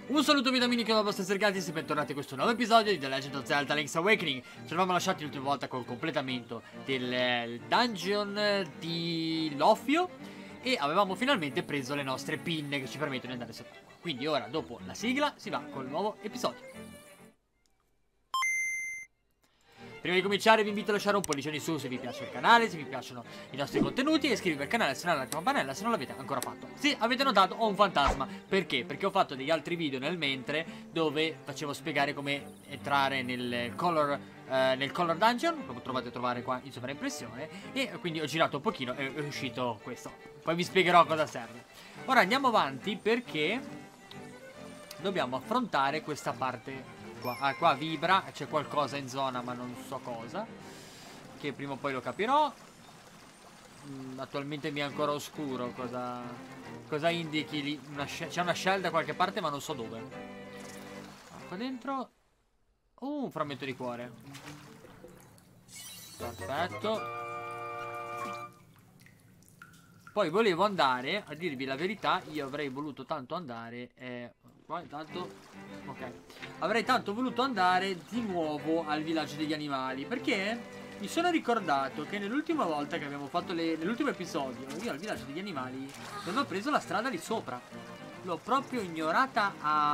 Un saluto vitaminico da vostri Sergati e bentornati a questo nuovo episodio di The Legend of Zelda Link's Awakening. Ci eravamo lasciati l'ultima volta col completamento del dungeon di Lofio e avevamo finalmente preso le nostre pinne che ci permettono di andare sott'acqua. Quindi ora, dopo la sigla, si va col nuovo episodio. Prima di cominciare vi invito a lasciare un pollice in su se vi piace il canale, se vi piacciono i nostri contenuti e iscrivervi al canale e suonare la campanella se non l'avete ancora fatto. Sì, avete notato, ho un fantasma. Perché? Perché ho fatto degli altri video nel mentre dove facevo spiegare come entrare nel color dungeon, come trovate a trovare qua in sovraimpressione, e quindi ho girato un pochino e è uscito questo. Poi vi spiegherò a cosa serve. Ora andiamo avanti perché dobbiamo affrontare questa parte qua. Qua vibra, c'è qualcosa in zona ma non so cosa, che prima o poi lo capirò. Attualmente mi è ancora oscuro cosa indichi lì. C'è una shell da qualche parte ma non so dove. Qua dentro un frammento di cuore. Perfetto. Poi volevo andare, a dirvi la verità, io avrei voluto tanto andare qua intanto. Ok. Avrei tanto voluto andare di nuovo al villaggio degli animali, perché mi sono ricordato che nell'ultima volta che abbiamo fatto nell'ultimo episodio, io al villaggio degli animali non ho preso la strada lì sopra. L'ho proprio ignorata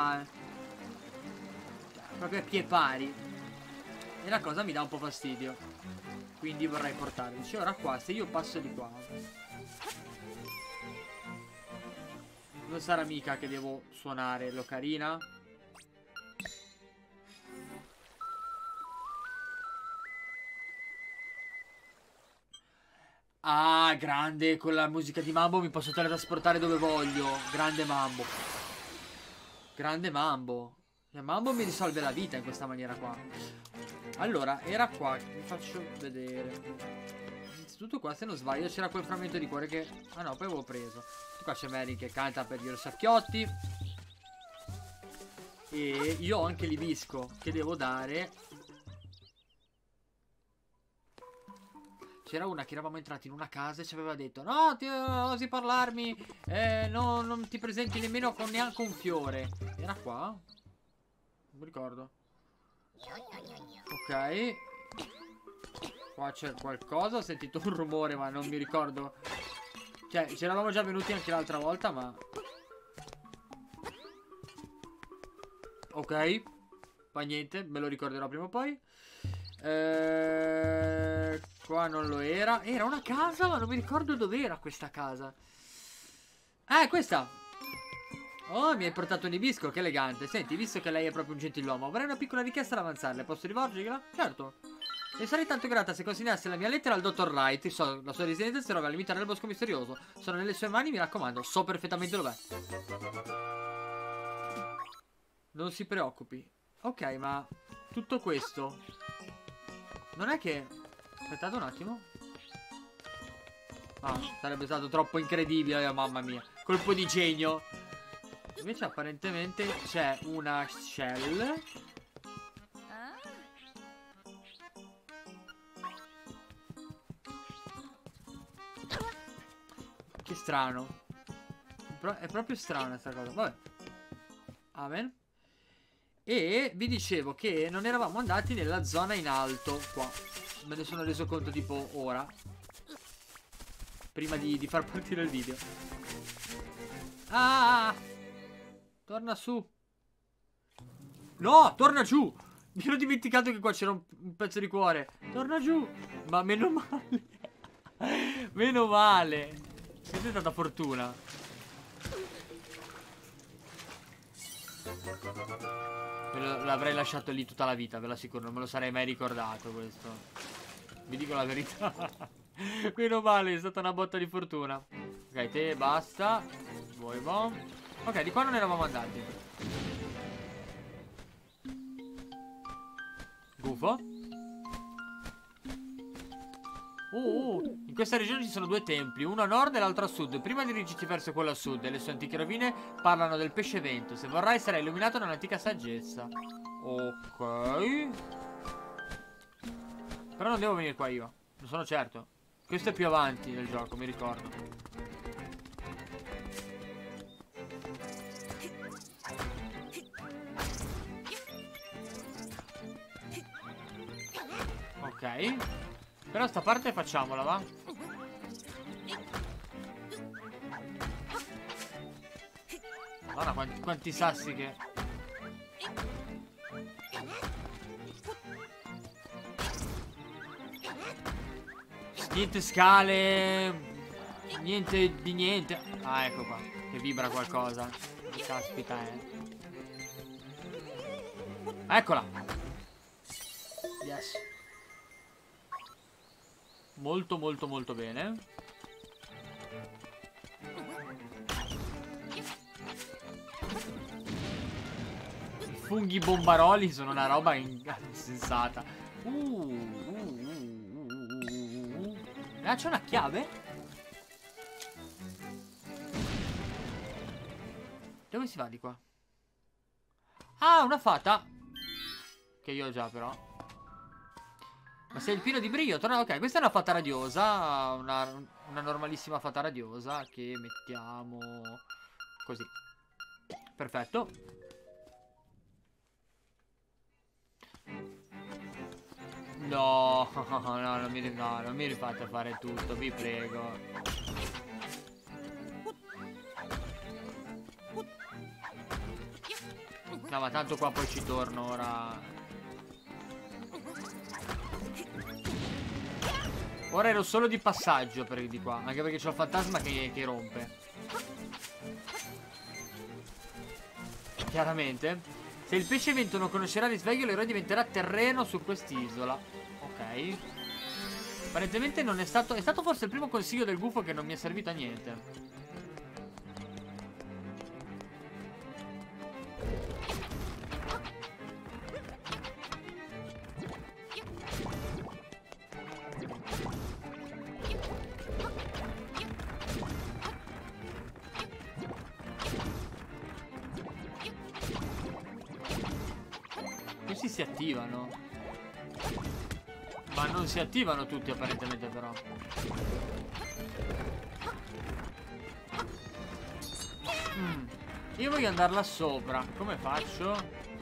proprio a pie pari. E la cosa mi dà un po' fastidio. Quindi vorrei portarvi. Ora qua, se io passo di qua, non sarà mica che devo suonare l'ocarina? Ah, grande, con la musica di Mambo mi posso teletrasportare dove voglio. Grande Mambo. Grande Mambo. Mambo mi risolve la vita in questa maniera qua. Allora, era qua, vi faccio vedere. Innanzitutto qua, se non sbaglio, c'era quel frammento di cuore che... Ah no, poi avevo preso. Qua c'è Mary che canta per gli orsacchiotti. E io ho anche l'ibisco che devo dare. C'era una che eravamo entrati in una casa e ci aveva detto: no, ti osi parlarmi, no, non ti presenti nemmeno con neanche un fiore. Era qua? Non mi ricordo. Ok. Qua c'è qualcosa, ho sentito un rumore ma non mi ricordo. Cioè, ci eravamo già venuti anche l'altra volta ma... Ok. Fa niente, me lo ricorderò prima o poi. Qua non lo era. Era una casa ma non mi ricordo dov'era questa casa. Ah, è questa. Oh, mi hai portato un ibisco, che elegante. Senti, visto che lei è proprio un gentiluomo, avrei una piccola richiesta da avanzarle. Posso rivolgergliela? Certo. Le sarei tanto grata se consegnasse la mia lettera al dottor Wright. So, la sua residenza si trova all'interno del bosco misterioso. Sono nelle sue mani, mi raccomando. So perfettamente dov'è. Non si preoccupi. Ok, ma tutto questo non è che... Aspettate un attimo. Ah, sarebbe stato troppo incredibile, mamma mia. Colpo di genio. Invece apparentemente c'è una shell. Che strano. È proprio strana sta cosa. Vabbè. Amen. E vi dicevo che non eravamo andati nella zona in alto qua. Me ne sono reso conto tipo ora, prima di far partire il video. Ah! Torna su. No, torna giù. Mi ero dimenticato che qua c'era un pezzo di cuore. Torna giù. Ma meno male. Meno male. Questa è stata fortuna. L'avrei lasciato lì tutta la vita, ve lo assicuro. Non me lo sarei mai ricordato questo. Vi dico la verità. Meno male, è stata una botta di fortuna. Ok, te basta. Vuoi boh. Ok, di qua non eravamo andati. Gufo. In questa regione ci sono due templi, uno a nord e l'altro a sud. Prima dirigiti verso quello a sud e le sue antiche rovine parlano del pesce vento. Se vorrai sarai illuminato da un'antica saggezza. Ok. Però non devo venire qua io, non sono certo. Questo è più avanti nel gioco, mi ricordo. Ok. Però sta parte facciamola, va? Guarda quanti sassi che... Niente scale. Niente di niente. Ah, ecco qua. Che vibra qualcosa. Caspita, Eccola. Yes. Molto molto molto bene. I funghi bombaroli sono una roba insensata. Ah, c'è una chiave? Dove si va di qua? Ah, una fata. Che io ho già però. Ma sei il pieno di brio. Torna... Ok, questa è una fata radiosa. Una normalissima fata radiosa. Che mettiamo così. Perfetto. No, no, non mi rifate fare tutto, vi prego. No, ma tanto qua poi ci torno ora. Ora ero solo di passaggio per di qua. Anche perché c'ho il fantasma che rompe. Chiaramente. Se il pesce vento non conoscerà risveglio, l'eroe diventerà terreno su quest'isola. Ok. Apparentemente non è stato... È stato forse il primo consiglio del gufo che non mi è servito a niente. Questi si attivano. Ma non si attivano tutti apparentemente però. Io voglio andare là sopra. Come faccio?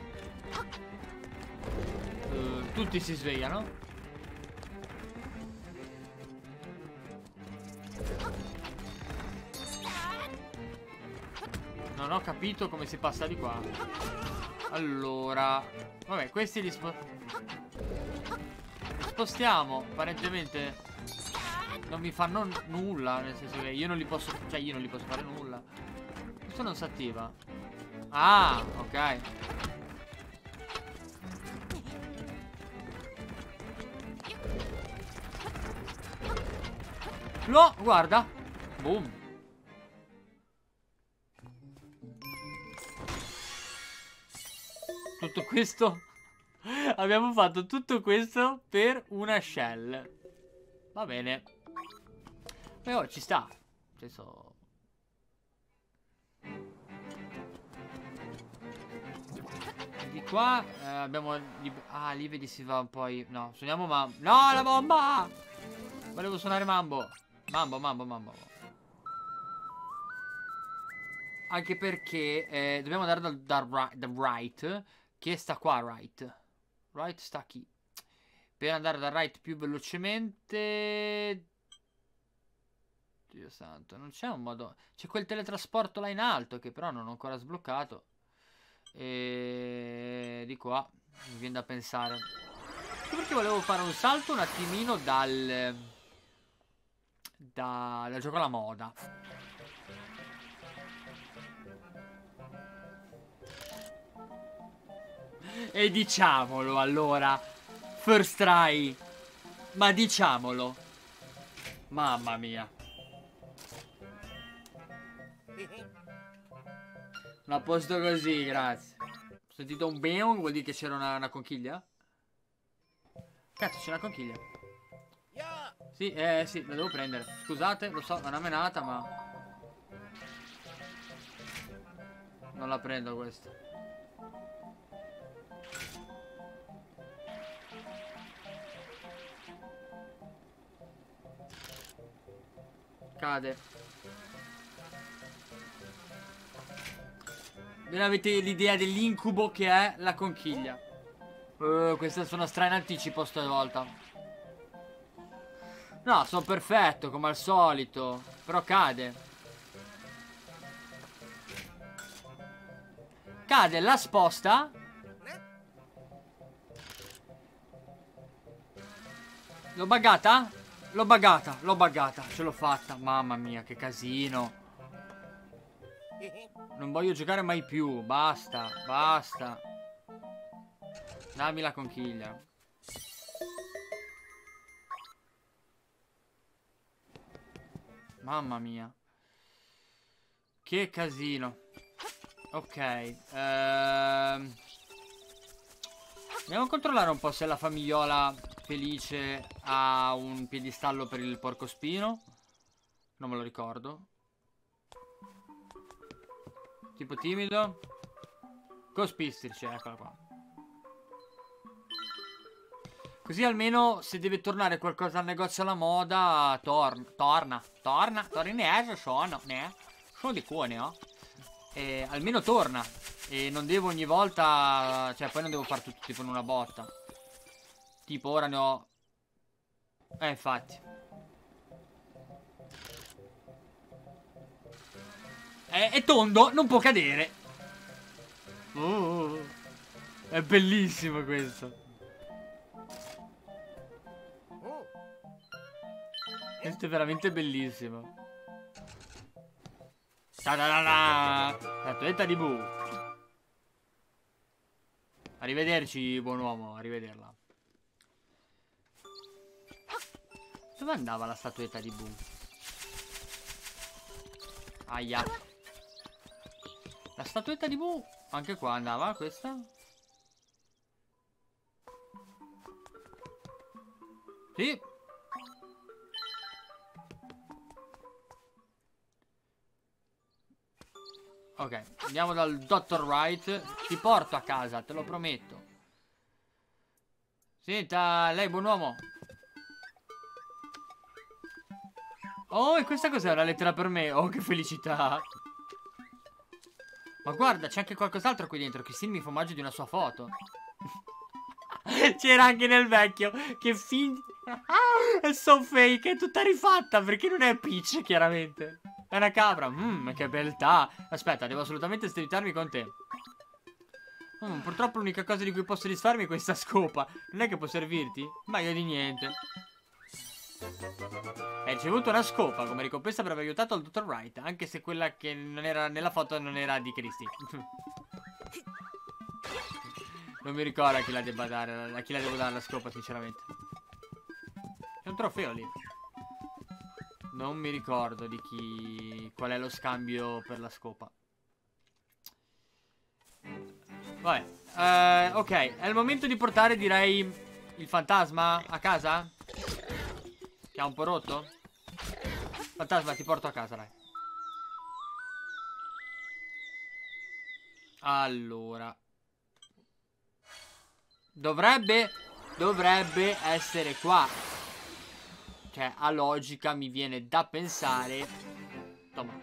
Tutti si svegliano. Non ho capito come si passa di qua. Allora, vabbè, questi li spostiamo. Apparentemente non mi fanno nulla. Nel senso che io non li posso. Cioè, io non li posso fare nulla. Questo non si attiva. Ah, ok. No, guarda. Boom. Tutto questo. Abbiamo fatto tutto questo per una shell. Va bene. Però ci sta. Nel senso... Di qua abbiamo... Ah, lì vedi si va poi... No, suoniamo Mambo. No, la bomba! Volevo suonare Mambo. Mambo. Anche perché dobbiamo andare dal right. Che sta qua, right. Right sta qui. Per andare dal right più velocemente... Dio santo, non c'è un modo... C'è quel teletrasporto là in alto che però non ho ancora sbloccato. E... di qua mi viene da pensare. Perché volevo fare un salto un attimino dal gioco alla moda. E diciamolo allora, first try. Ma diciamolo. Mamma mia. A posto così, grazie. Ho sentito un beong, vuol dire che c'era una conchiglia? Cazzo, c'è una conchiglia. Sì, sì, la devo prendere. Scusate, lo so, è una menata, ma... non la prendo questa. Cade. Non avete l'idea dell'incubo che è la conchiglia. Questa suona stra in anticipo stavolta. No, sono perfetto, come al solito. Però cade. Cade la sposta. L'ho buggata? L'ho buggata, l'ho buggata. Ce l'ho fatta. Mamma mia, che casino. Non voglio giocare mai più. Basta, basta. Dammi la conchiglia. Mamma mia. Che casino. Ok. Andiamo a controllare un po' se la famigliola felice ha un piedistallo per il porcospino. Non me lo ricordo. Tipo timido. Cospistrice, eccola qua. Così almeno se deve tornare qualcosa al negozio alla moda, torna. Torinese sono, ne? Sono di cuore, no? E almeno torna. E non devo ogni volta, cioè poi non devo fare tutto tipo in una botta. Tipo ora ne ho... infatti. È tondo, non può cadere. È bellissimo questo. Questo è veramente bellissimo. Ta-da-da-da! Statuetta di Bu. Arrivederci, buon uomo. Arrivederla. Dove andava la statuetta di Bu? Aia. La statuetta di Bu. Anche qua andava questa? Sì. Ok, andiamo dal Dottor Wright. Ti porto a casa, te lo prometto. Senta, lei buon uomo. Oh, e questa cos'è? Una lettera per me? Oh, che felicità. Ma guarda, c'è anche qualcos'altro qui dentro. Christine mi fa omaggio di una sua foto. C'era anche nel vecchio. Che finta. È so fake, è tutta rifatta. Perché non è Peach, chiaramente. È una capra. Che beltà. Aspetta, devo assolutamente stritarmi con te. Purtroppo l'unica cosa di cui posso disfarmi è questa scopa. Non è che può servirti? Ma io di niente. Hai ricevuto una scopa come ricompensa per aver aiutato il dottor Wright. Anche se quella che non era nella foto non era di Christy. Non mi ricordo a chi la debba dare. A chi la devo dare la scopa, sinceramente. C'è un trofeo lì. Non mi ricordo di chi... Qual è lo scambio per la scopa. Vabbè. Ok, è il momento di portare, direi, il fantasma a casa? Che ha un po' rotto? Fantasma, ti porto a casa, dai. Allora. Dovrebbe essere qua. Cioè, a logica mi viene da pensare. Toma.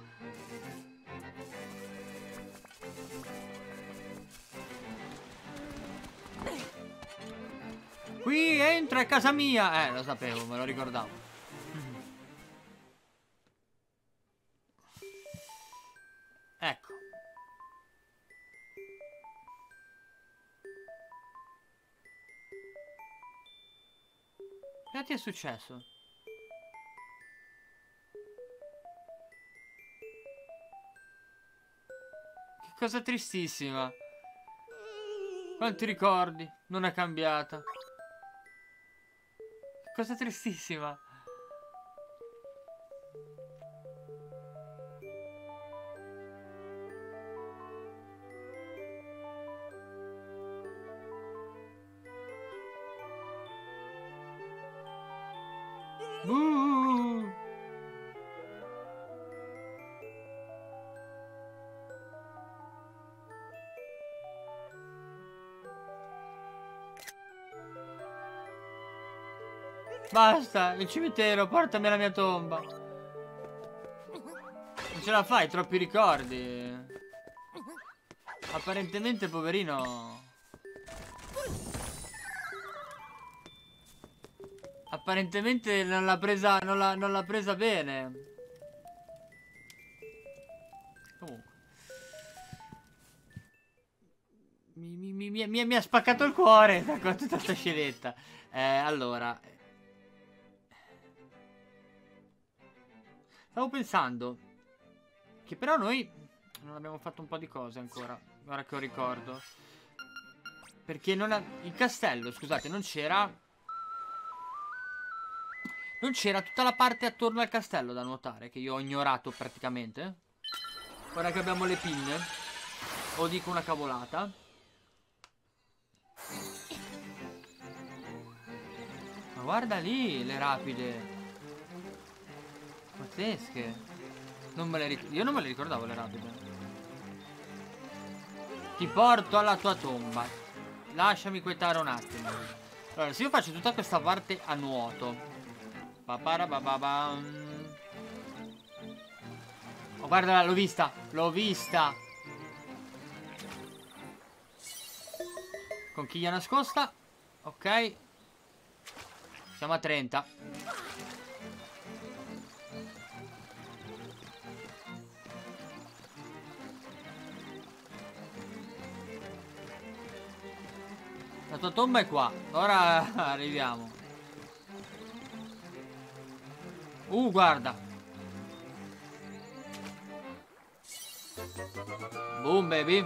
Qui entra, è casa mia. Lo sapevo, me lo ricordavo. Ecco. Che ti è successo? Che cosa tristissima. Quanti ricordi? Non è cambiata. Che cosa tristissima. Basta, il cimitero, portami alla mia tomba. Non ce la fai, troppi ricordi. Apparentemente, poverino. Apparentemente non l'ha presa, non l'ha presa bene. Comunque. Mi ha spaccato il cuore con tutta sta scenetta. Allora. Stavo pensando che però noi non abbiamo fatto un po' di cose ancora. Ora che ho ricordo. Perché non ha... Il castello, scusate, non c'era... Non c'era tutta la parte attorno al castello da nuotare, che io ho ignorato praticamente. Ora che abbiamo le pinne. O dico una cavolata. Ma guarda lì le rapide. Pazzesche. Non me le io non me le ricordavo le rapide. Ti porto alla tua tomba. Lasciami quietare un attimo. Allora, se io faccio tutta questa parte a nuoto. Oh, guarda, l'ho vista. L'ho vista. Conchiglia nascosta. Ok. Siamo a 30. La tua tomba è qua. Ora arriviamo. Guarda. Boom baby.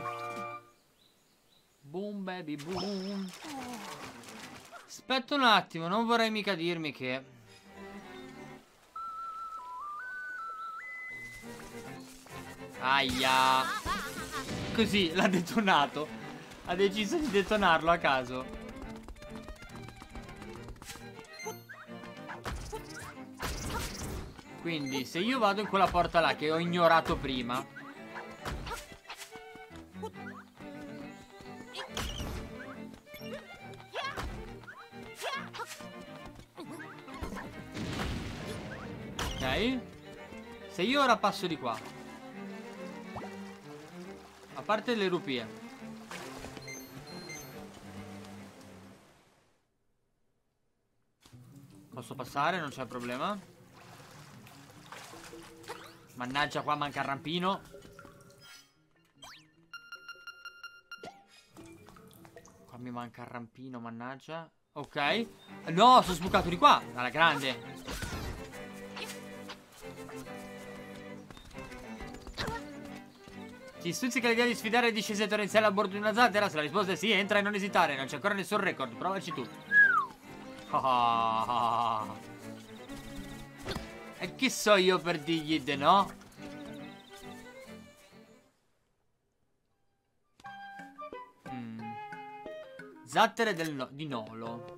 Boom baby boom. Aspetta un attimo, non vorrei mica dirmi che... Aia. Così, l'ha detonato. Ha deciso di detonarlo a caso. Quindi, se io vado in quella porta là che ho ignorato prima... Ok. Se io ora passo di qua, a parte le rupie, posso passare, non c'è problema. Mannaggia, qua manca il rampino. Qua mi manca il rampino, mannaggia. Ok. No, sono sbucato di qua. Alla grande. Ti stuzzica l'idea di sfidare discese torrenziali a bordo di una zattera? Se la risposta è sì, entra e non esitare. Non c'è ancora nessun record. Provaci tu. E chi so io per dirgli de no? Zattere di Nolo.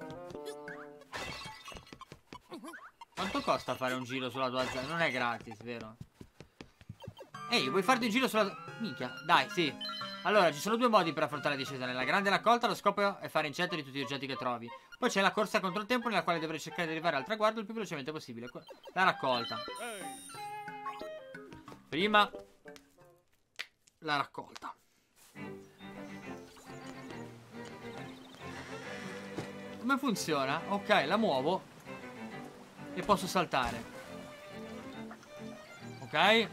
Quanto costa fare un giro sulla tua zattera? Non è gratis, vero? Ehi, vuoi farti un giro sulla... Minchia, dai, sì. Allora, ci sono due modi per affrontare la discesa. Nella grande raccolta lo scopo è fare incetta di tutti gli oggetti che trovi. Poi c'è la corsa contro il tempo, nella quale dovrai cercare di arrivare al traguardo il più velocemente possibile. La raccolta. Prima la raccolta. Come funziona? Ok, la muovo e posso saltare. Ok.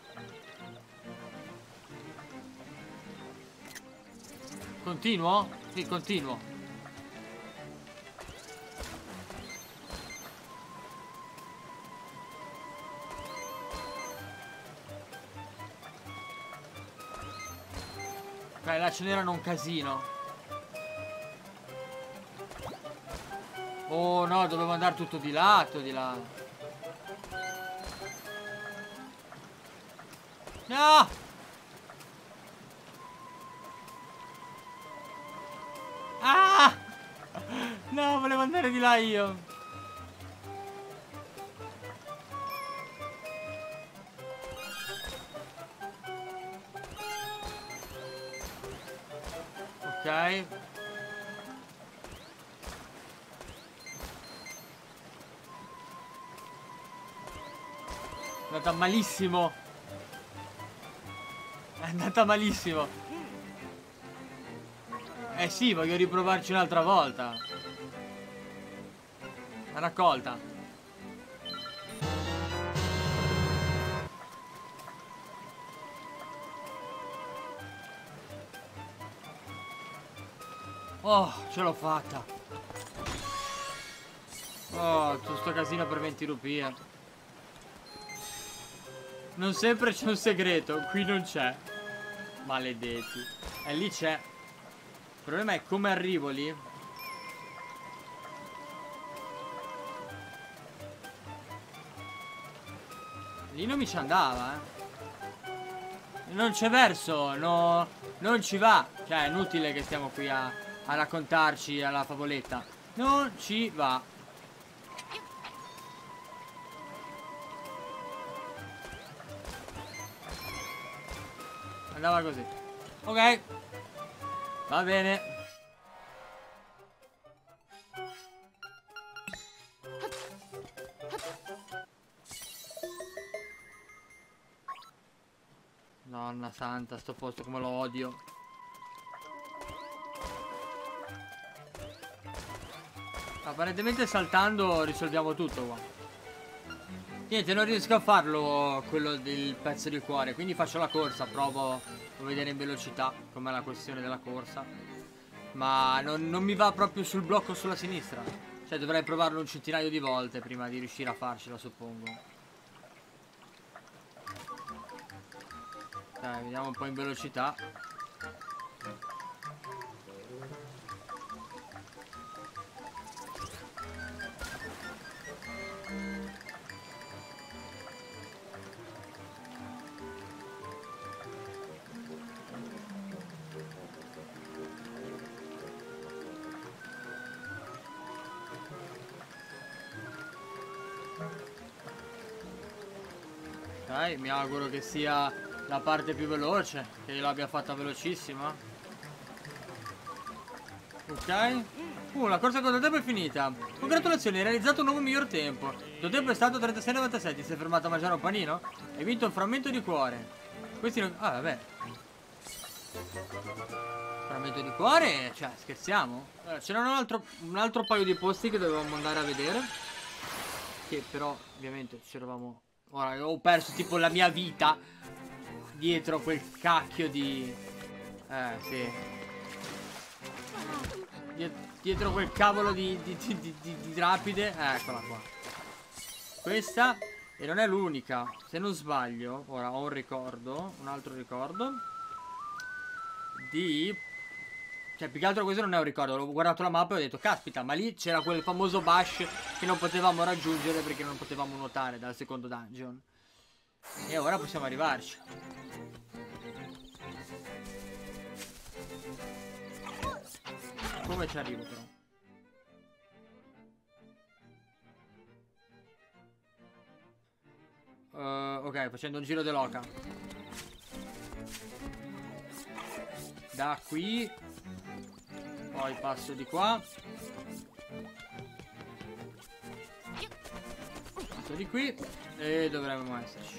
Continuo? Sì, continuo. Ok, là ce n'erano un casino. Oh no, dovevo andare tutto di lato, di là. No! Ah! No, volevo andare di là io. Ok. È andata malissimo. È andata malissimo. Eh sì, voglio riprovarci un'altra volta. L'ha raccolta. Oh, ce l'ho fatta. Oh, tutto sto casino per 20 rupie. Non sempre c'è un segreto. Qui non c'è. Maledetti. E lì c'è. Il problema è come arrivo lì. Lì non mi ci andava, Non c'è verso. No, non ci va. Cioè è inutile che stiamo qui a raccontarci alla favoletta. Non ci va. Andava così. Ok. Va bene. Nonna santa, sto posto come lo odio. Apparentemente saltando risolviamo tutto qua. Niente, non riesco a farlo quello del pezzo di cuore, quindi faccio la corsa, provo a vedere in velocità com'è la questione della corsa. Ma non mi va proprio sul blocco sulla sinistra. Cioè dovrei provarlo un centinaio di volte prima di riuscire a farcela, suppongo. Dai, vediamo un po' in velocità. Dai, mi auguro che sia la parte più veloce, che l'abbia fatta velocissima. Ok. La corsa contro tempo è finita. Congratulazioni, hai realizzato un nuovo miglior tempo. Il tuo tempo è stato 36,97. Ti sei fermato a mangiare un panino? Hai vinto un frammento di cuore. Questi non... Ah, vabbè. Frammento di cuore? Cioè, scherziamo? C'era un altro paio di posti che dovevamo andare a vedere. Che però, ovviamente, ci eravamo... Ora, ho perso tipo la mia vita dietro quel cacchio di... sì. Dietro quel cavolo di rapide. Eccola qua. Questa. E non è l'unica. Se non sbaglio. Ora ho un ricordo. Un altro ricordo. Cioè più che altro questo non è un ricordo. Ho guardato la mappa e ho detto caspita, ma lì c'era quel famoso bash che non potevamo raggiungere perché non potevamo nuotare dal secondo dungeon. E ora possiamo arrivarci. Come ci arrivo però? Ok, facendo un giro dell'oca. Da qui. Poi passo di qua. Passo di qui. E dovremmo esserci.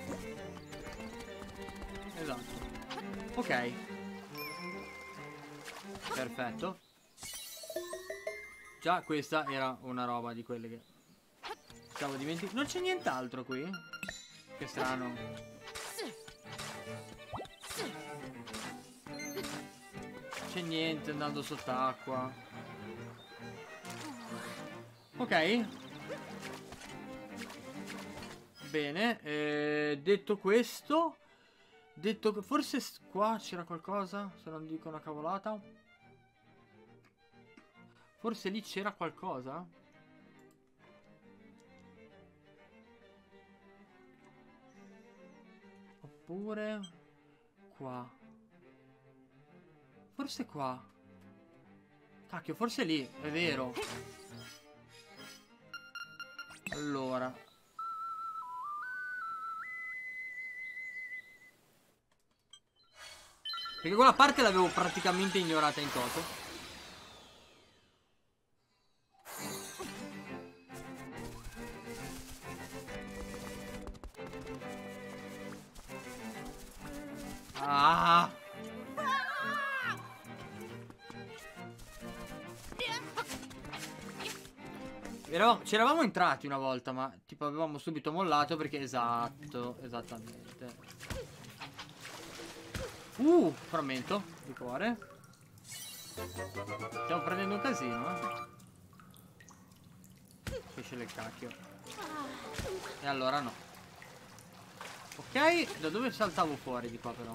Esatto. Ok. Perfetto. Già questa era una roba di quelle che stavo dimenticando. Non c'è nient'altro qui? Che strano. C'è niente andando sott'acqua. Ok. Bene. Detto questo. Detto che forse qua c'era qualcosa. Se non dico una cavolata. Forse lì c'era qualcosa. Oppure qua. Forse qua. Cacchio, forse lì, è vero. Allora. Perché quella parte l'avevo praticamente ignorata in toto. Ah! Ci eravamo entrati una volta, ma tipo avevamo subito mollato perché esatto, esattamente. Frammento di cuore. Stiamo prendendo un casino, Pesce del cacchio. E allora no. Ok, da dove saltavo fuori di qua però?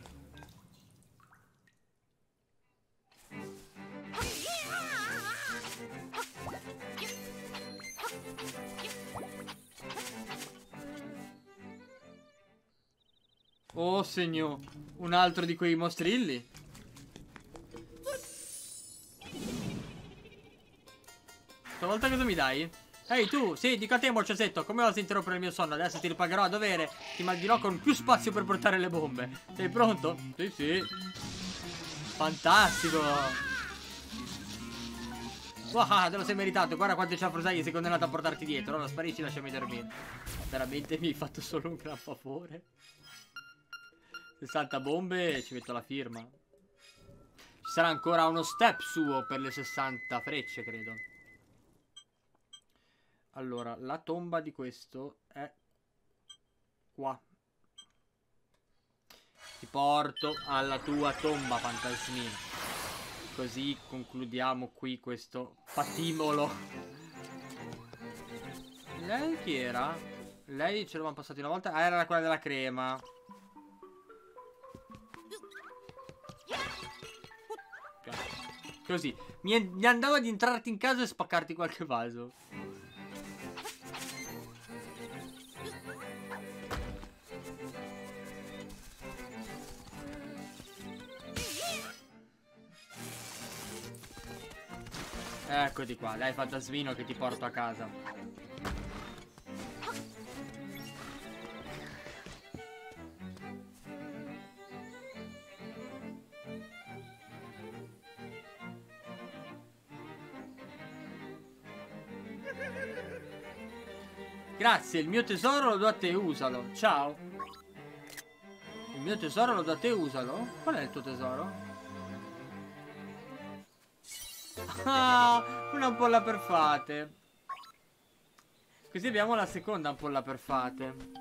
Oh signor, un altro di quei mostrilli. Stavolta cosa mi dai? Ehi tu, sì, dico a te morciasetto, come osi interrompere il mio sonno? Adesso ti ripagherò a dovere. Ti maldirò con più spazio per portare le bombe. Sei pronto? Sì, sì. Fantastico. Wow, te lo sei meritato. Guarda quante cianfrusaglie sei condannato a portarti dietro. Ora sparisci, lasciami dormire. Veramente mi hai fatto solo un gran favore. 60 bombe e ci metto la firma. Ci sarà ancora uno step suo per le 60 frecce, credo. Allora, la tomba di questo è qua. Ti porto alla tua tomba, fantasmino. Così concludiamo qui questo patimolo. Lei chi era? Lei ce l'avevamo passati una volta. Ah, era quella della crema. Così. Mi andava di entrarti in casa e spaccarti qualche vaso. Eccoti qua, dai fantasmino che ti porto a casa. Grazie, il mio tesoro lo do a te, usalo. Ciao. Il mio tesoro lo do a te, usalo. Qual è il tuo tesoro? Ah, un'ampolla per fate. Così abbiamo la seconda ampolla per fate.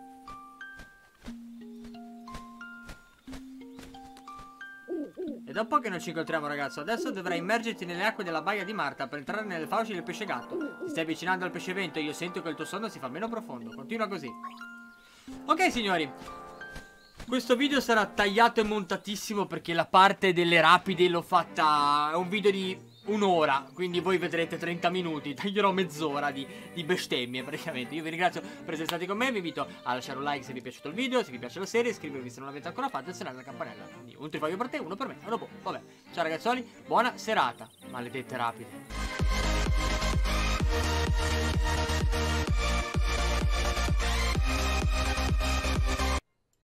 E dopo che non ci incontriamo, ragazzo, adesso dovrai immergerti nelle acque della baia di Marta per entrare nelle fauci del pesce gatto. Ti stai avvicinando al pesce vento e io sento che il tuo sonno si fa meno profondo. Continua così. Ok, signori. Questo video sarà tagliato e montatissimo perché la parte delle rapide l'ho fatta... È un video di un'ora, quindi voi vedrete 30 minuti. Taglierò mezz'ora di bestemmie praticamente. Io vi ringrazio per essere stati con me. Vi invito a lasciare un like se vi è piaciuto il video, se vi piace la serie, iscrivervi se non l'avete ancora fatto e suonare la campanella. Quindi un trifoglio per te, uno per me, uno per. Vabbè, ciao ragazzoli, buona serata. Maledette rapide.